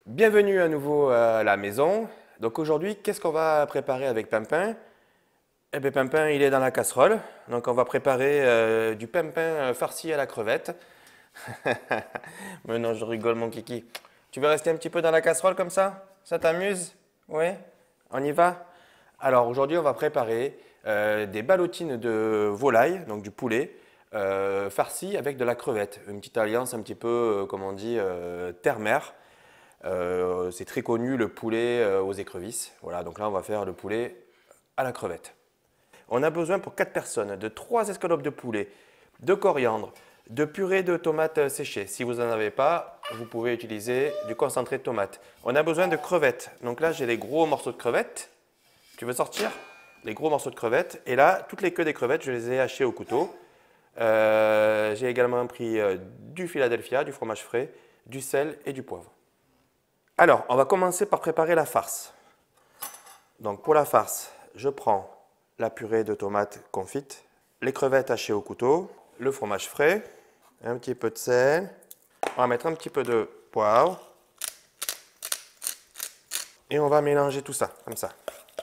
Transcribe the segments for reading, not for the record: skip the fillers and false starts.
Bienvenue à nouveau à la maison. Donc aujourd'hui, qu'est-ce qu'on va préparer avec Pimpin? Eh bien, Pimpin, il est dans la casserole. Donc on va préparer du Pimpin farci à la crevette. Mais non, je rigole, mon kiki. Tu veux rester un petit peu dans la casserole comme ça? Ça t'amuse? Oui? On y va? Alors aujourd'hui, on va préparer des ballotines de volaille, donc du poulet, farci avec de la crevette. Une petite alliance un petit peu, comme on dit, terre-mer. C'est très connu le poulet aux écrevisses. Voilà, donc là on va faire le poulet à la crevette. On a besoin pour 4 personnes de 3 escalopes de poulet, de coriandre, de purée de tomates séchées. Si vous n'en avez pas, vous pouvez utiliser du concentré de tomate. On a besoin de crevettes. Donc là j'ai les gros morceaux de crevettes. Tu veux sortir? Les gros morceaux de crevettes. Et là, toutes les queues des crevettes, je les ai hachées au couteau. J'ai également pris du Philadelphia, du fromage frais, du sel et du poivre. Alors, on va commencer par préparer la farce. Donc pour la farce, je prends la purée de tomates confite, les crevettes hachées au couteau, le fromage frais, un petit peu de sel, on va mettre un petit peu de poivre et on va mélanger tout ça, comme ça.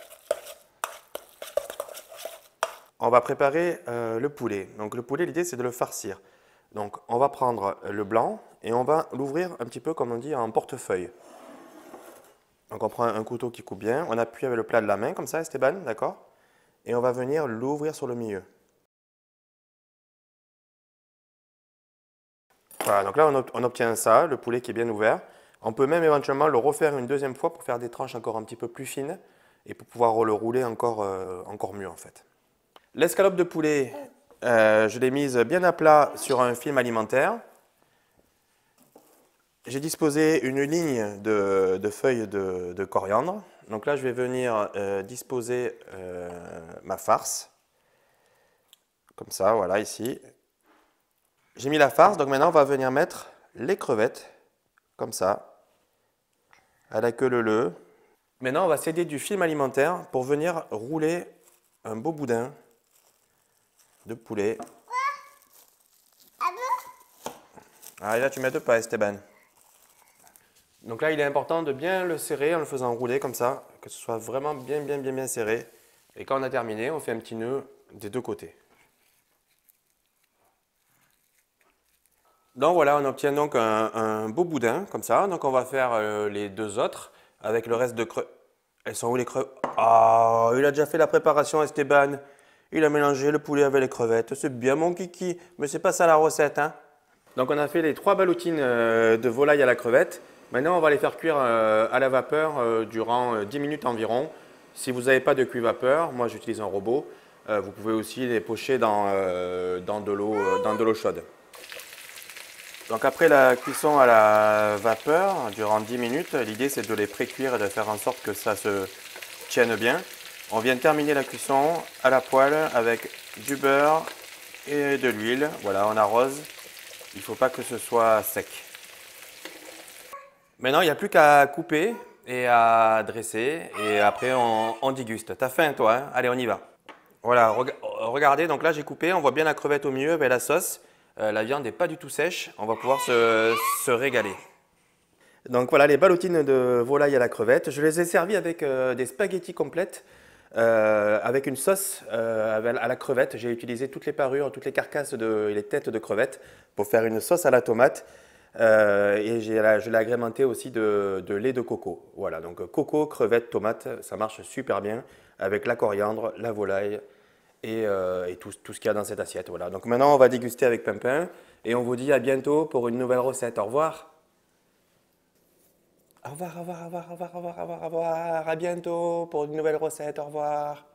On va préparer le poulet. Donc le poulet, l'idée c'est de le farcir. Donc on va prendre le blanc et on va l'ouvrir un petit peu comme on dit en portefeuille. Donc on prend un couteau qui coupe bien, on appuie avec le plat de la main comme ça Esteban, d'accord? Et on va venir l'ouvrir sur le milieu. Voilà, donc là on obtient ça, le poulet qui est bien ouvert. On peut même éventuellement le refaire une deuxième fois pour faire des tranches encore un petit peu plus fines et pour pouvoir le rouler encore mieux en fait. L'escalope de poulet, je l'ai mise bien à plat sur un film alimentaire. J'ai disposé une ligne de feuilles de coriandre. Donc là, je vais venir disposer ma farce. Comme ça, voilà, ici. J'ai mis la farce, donc maintenant, on va venir mettre les crevettes. Comme ça. À la queue leu. Maintenant, on va s'aider du film alimentaire pour venir rouler un beau boudin de poulet. Ah, et là, tu mets deux pas, Esteban. Donc là, il est important de bien le serrer en le faisant rouler comme ça, que ce soit vraiment bien serré. Et quand on a terminé, on fait un petit nœud des deux côtés. Donc voilà, on obtient donc un beau boudin comme ça. Donc on va faire les deux autres avec le reste de crevettes. Elles sont où les crevettes? Ah, il a déjà fait la préparation, Esteban. Il a mélangé le poulet avec les crevettes. C'est bien mon kiki, mais c'est pas ça la recette, hein. Donc on a fait les 3 ballotines de volaille à la crevette. Maintenant on va les faire cuire à la vapeur durant 10 minutes environ. Si vous n'avez pas de cuit vapeur, moi j'utilise un robot, vous pouvez aussi les pocher dans de l'eau chaude. Donc après la cuisson à la vapeur, durant 10 minutes, l'idée c'est de les pré-cuire et de faire en sorte que ça se tienne bien. On vient terminer la cuisson à la poêle avec du beurre et de l'huile. Voilà, on arrose. Il ne faut pas que ce soit sec. Maintenant, il n'y a plus qu'à couper et à dresser. Et après, on déguste. T'as faim, toi, hein? Allez, on y va. Voilà, regardez. Donc là, j'ai coupé. On voit bien la crevette au milieu avec la sauce. La viande n'est pas du tout sèche. On va pouvoir se régaler. Donc voilà les ballotines de volaille à la crevette. Je les ai servies avec des spaghettis complètes. Avec une sauce à la crevette. J'ai utilisé toutes les parures, toutes les carcasses et les têtes de crevettes pour faire une sauce à la tomate. Et je l'ai agrémenté aussi de lait de coco. Voilà, donc coco, crevette, tomate, ça marche super bien avec la coriandre, la volaille et tout ce qu'il y a dans cette assiette. Voilà. Donc maintenant, on va déguster avec Pimpin et on vous dit à bientôt pour une nouvelle recette. Au revoir. Au revoir, au revoir, au revoir, au revoir, au revoir, au revoir. À bientôt pour une nouvelle recette. Au revoir.